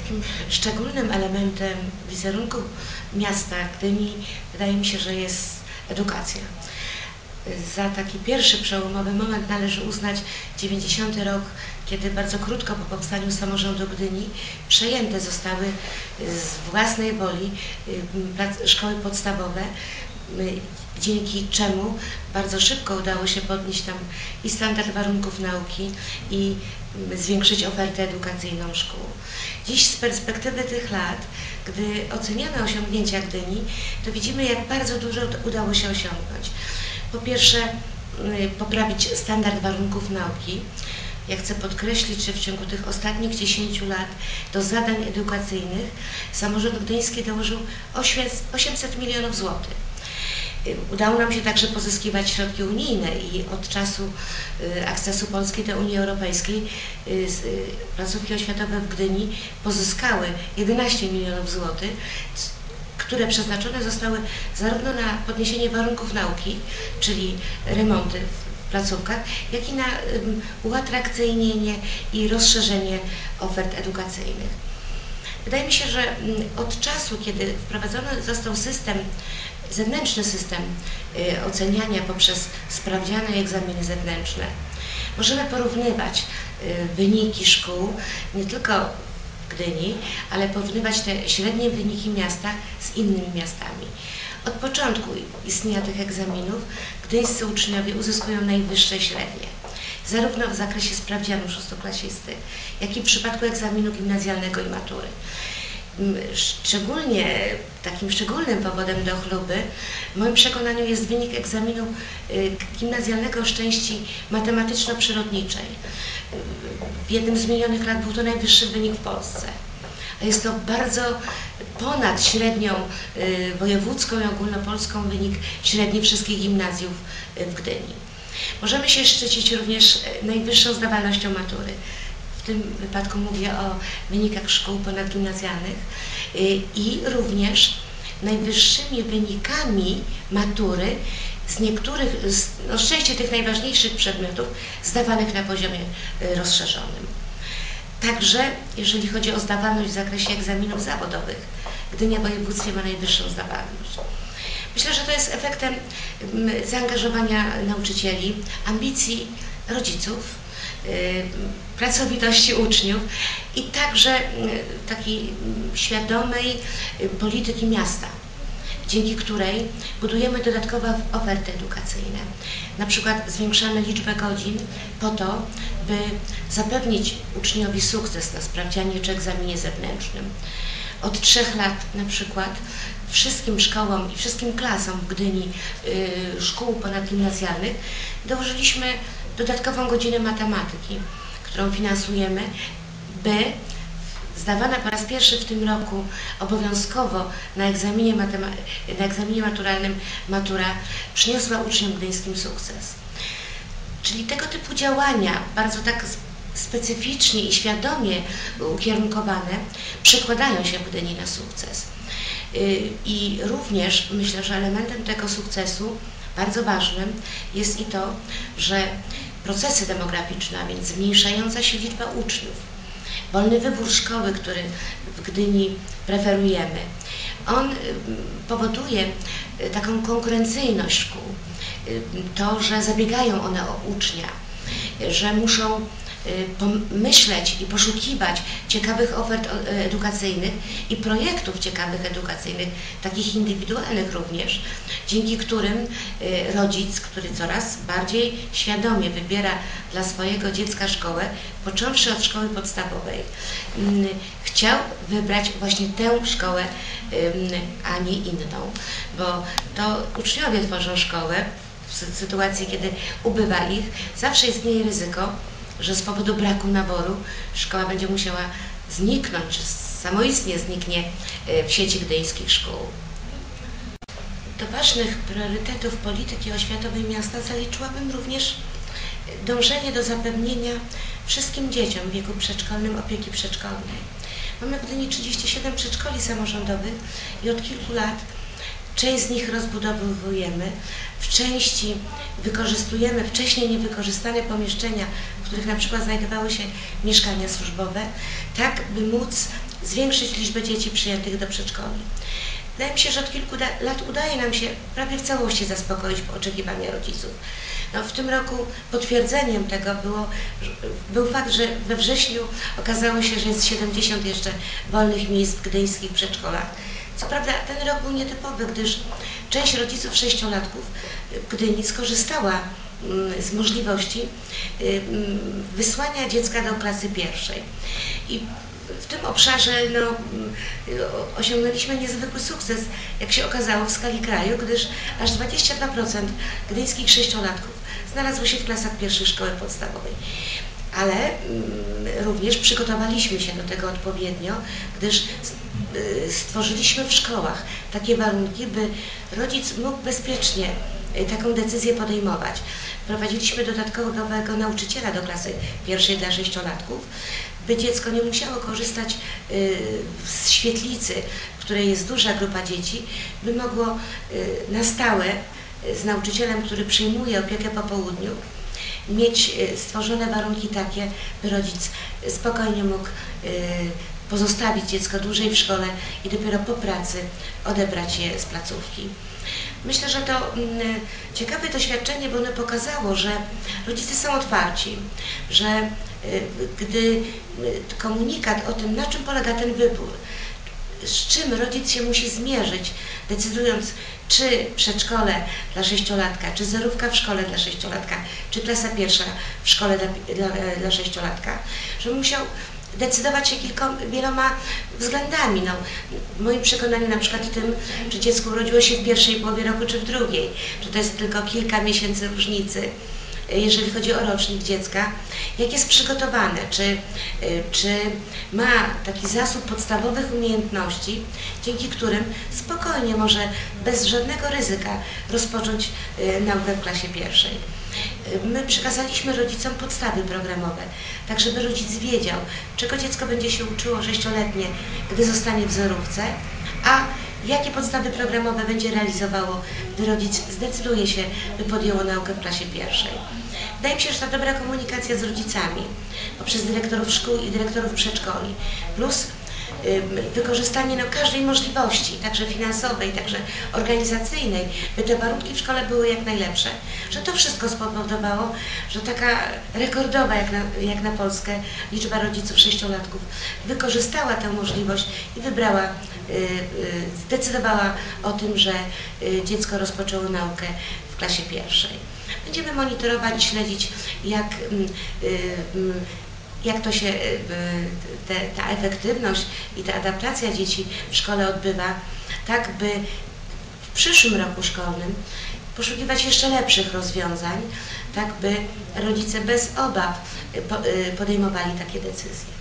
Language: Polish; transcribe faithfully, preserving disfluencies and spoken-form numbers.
takim szczególnym elementem wizerunku miasta Gdyni wydaje mi się, że jest edukacja. Za taki pierwszy przełomowy moment należy uznać dziewięćdziesiąty rok, kiedy bardzo krótko po powstaniu samorządu Gdyni przejęte zostały z własnej woli szkoły podstawowe, dzięki czemu bardzo szybko udało się podnieść tam i standard warunków nauki i zwiększyć ofertę edukacyjną szkół. Dziś z perspektywy tych lat, gdy oceniamy osiągnięcia Gdyni, to widzimy, jak bardzo dużo udało się osiągnąć. Po pierwsze, poprawić standard warunków nauki. Ja chcę podkreślić, że w ciągu tych ostatnich dziesięciu lat do zadań edukacyjnych samorząd gdyński dołożył osiemset milionów złotych. Udało nam się także pozyskiwać środki unijne i od czasu akcesu Polski do Unii Europejskiej placówki oświatowe w Gdyni pozyskały jedenaście milionów złotych, które przeznaczone zostały zarówno na podniesienie warunków nauki, czyli remonty w placówkach, jak i na uatrakcyjnienie i rozszerzenie ofert edukacyjnych. Wydaje mi się, że od czasu, kiedy wprowadzony został system, zewnętrzny system oceniania poprzez sprawdziany i egzaminy zewnętrzne, możemy porównywać wyniki szkół nie tylko Gdyni, ale porównywać te średnie wyniki miasta z innymi miastami. Od początku istnienia tych egzaminów gdyńscy uczniowie uzyskują najwyższe średnie, zarówno w zakresie sprawdzianu szóstoklasisty, jak i w przypadku egzaminu gimnazjalnego i matury. Szczególnie takim szczególnym powodem do chluby w moim przekonaniu jest wynik egzaminu gimnazjalnego z części matematyczno-przyrodniczej. W jednym z minionych lat był to najwyższy wynik w Polsce. A jest to bardzo ponad średnią wojewódzką i ogólnopolską wynik średni wszystkich gimnazjów w Gdyni. Możemy się szczycić również najwyższą zdawalnością matury. W tym wypadku mówię o wynikach szkół ponadgimnazjalnych i również najwyższymi wynikami matury z niektórych, no szczęście tych najważniejszych przedmiotów zdawanych na poziomie rozszerzonym. Także jeżeli chodzi o zdawalność w zakresie egzaminów zawodowych, Gdynia w województwie ma najwyższą zdawalność. Myślę, że to jest efektem zaangażowania nauczycieli, ambicji rodziców, pracowitości uczniów i także takiej świadomej polityki miasta, dzięki której budujemy dodatkowe oferty edukacyjne. Na przykład zwiększamy liczbę godzin po to, by zapewnić uczniowi sukces na sprawdzianie czy egzaminie zewnętrznym. Od trzech lat na przykład wszystkim szkołom i wszystkim klasom w Gdyni y, szkół ponadgimnazjalnych dołożyliśmy dodatkową godzinę matematyki, którą finansujemy, by zdawana po raz pierwszy w tym roku obowiązkowo na egzaminie, na egzaminie maturalnym matura przyniosła uczniom gdyńskim sukces. Czyli tego typu działania, bardzo tak specyficznie i świadomie ukierunkowane, przekładają się w Gdyni na sukces. I również myślę, że elementem tego sukcesu bardzo ważnym jest i to, że procesy demograficzne, a więc zmniejszająca się liczba uczniów, wolny wybór szkoły, który w Gdyni preferujemy, on powoduje taką konkurencyjność szkół, to, że zabiegają one o ucznia, że muszą pomyśleć i poszukiwać ciekawych ofert edukacyjnych i projektów ciekawych edukacyjnych, takich indywidualnych również, dzięki którym rodzic, który coraz bardziej świadomie wybiera dla swojego dziecka szkołę, począwszy od szkoły podstawowej, chciał wybrać właśnie tę szkołę, a nie inną, bo to uczniowie tworzą szkołę. W sytuacji, kiedy ubywa ich, zawsze istnieje ryzyko, że z powodu braku naboru szkoła będzie musiała zniknąć, czy samoistnie zniknie w sieci gdyńskich szkół. Do ważnych priorytetów polityki oświatowej miasta zaliczyłabym również dążenie do zapewnienia wszystkim dzieciom w wieku przedszkolnym opieki przedszkolnej. Mamy w Gdyni trzydzieści siedem przedszkoli samorządowych i od kilku lat część z nich rozbudowujemy, w części wykorzystujemy wcześniej niewykorzystane pomieszczenia, w których na przykład znajdowały się mieszkania służbowe, tak by móc zwiększyć liczbę dzieci przyjętych do przedszkoli. Wydaje mi się, że od kilku lat udaje nam się prawie w całości zaspokoić oczekiwania rodziców. No, w tym roku potwierdzeniem tego było, był fakt, że we wrześniu okazało się, że jest siedemdziesiąt jeszcze wolnych miejsc w gdyńskich przedszkolach. Co prawda ten rok był nietypowy, gdyż część rodziców sześciolatków w Gdyni skorzystała z możliwości wysłania dziecka do klasy pierwszej. I w tym obszarze no, osiągnęliśmy niezwykły sukces, jak się okazało, w skali kraju, gdyż aż dwadzieścia dwa procent gdyńskich sześciolatków znalazło się w klasach pierwszej szkoły podstawowej. Ale mm, również przygotowaliśmy się do tego odpowiednio, gdyż stworzyliśmy w szkołach takie warunki, by rodzic mógł bezpiecznie taką decyzję podejmować. Wprowadziliśmy dodatkowego nauczyciela do klasy pierwszej dla sześciolatków, by dziecko nie musiało korzystać z świetlicy, w której jest duża grupa dzieci, by mogło na stałe z nauczycielem, który przyjmuje opiekę po południu, mieć stworzone warunki takie, by rodzic spokojnie mógł pozostawić dziecko dłużej w szkole i dopiero po pracy odebrać je z placówki. Myślę, że to mm, ciekawe doświadczenie, bo ono pokazało, że rodzice są otwarci, że y, gdy y, komunikat o tym, na czym polega ten wybór, z czym rodzic się musi zmierzyć, decydując, czy przedszkole dla sześciolatka, czy zerówka w szkole dla sześciolatka, czy klasa pierwsza w szkole dla, dla, dla sześciolatka, że musiał decydować się kilkoma, wieloma względami. No, w moim przekonaniu na przykład tym, czy dziecko urodziło się w pierwszej połowie roku, czy w drugiej, czy to jest tylko kilka miesięcy różnicy, jeżeli chodzi o rocznik dziecka, jak jest przygotowane, czy, czy ma taki zasób podstawowych umiejętności, dzięki którym spokojnie może bez żadnego ryzyka rozpocząć naukę w klasie pierwszej. My przekazaliśmy rodzicom podstawy programowe, tak żeby rodzic wiedział, czego dziecko będzie się uczyło sześcioletnie, gdy zostanie w zerówce, a jakie podstawy programowe będzie realizowało, gdy rodzic zdecyduje się, by podjęło naukę w klasie pierwszej. Wydaje mi się, że ta dobra komunikacja z rodzicami poprzez dyrektorów szkół i dyrektorów przedszkoli, plus wykorzystanie no, każdej możliwości, także finansowej, także organizacyjnej, by te warunki w szkole były jak najlepsze, że to wszystko spowodowało, że taka rekordowa jak na, jak na Polskę liczba rodziców sześciolatków wykorzystała tę możliwość i wybrała, zdecydowała o tym, że dziecko rozpoczęło naukę w klasie pierwszej. Będziemy monitorować i śledzić, jak jak to się, te, ta efektywność i ta adaptacja dzieci w szkole odbywa, tak by w przyszłym roku szkolnym poszukiwać jeszcze lepszych rozwiązań, tak by rodzice bez obaw podejmowali takie decyzje.